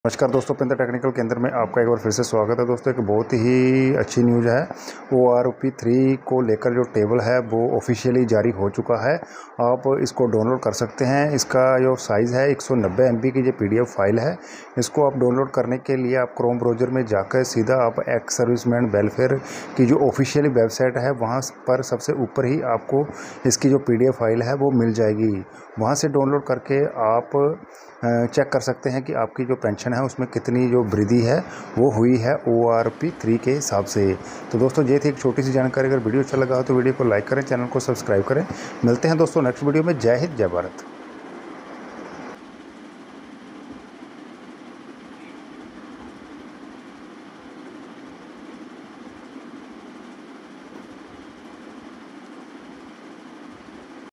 नमस्कार दोस्तों, पिंता टेक्निकल केंद्र में आपका एक बार फिर से स्वागत है। दोस्तों, एक बहुत ही अच्छी न्यूज़ है। ORP3 को लेकर जो टेबल है वो ऑफिशियली जारी हो चुका है। आप इसको डाउनलोड कर सकते हैं। इसका जो साइज़ है 190 MB की जो PDF फाइल है। इसको आप डाउनलोड करने के लिए आप क्रोम ब्राउज़र में जाकर सीधा आप एक्स सर्विसमैन वेलफेयर की जो ऑफिशियली वेबसाइट है वहाँ पर सबसे ऊपर ही आपको इसकी जो PDF फाइल है वो मिल जाएगी। वहाँ से डाउनलोड करके आप चेक कर सकते हैं कि आपकी जो पेंशन है उसमें कितनी जो वृद्धि है वो हुई है ORP3 के हिसाब से। तो दोस्तों, ये थी एक छोटी सी जानकारी। अगर वीडियो अच्छा लगा हो तो वीडियो को लाइक करें, चैनल को सब्सक्राइब करें। मिलते हैं दोस्तों नेक्स्ट वीडियो में। जय हिंद, जय भारत।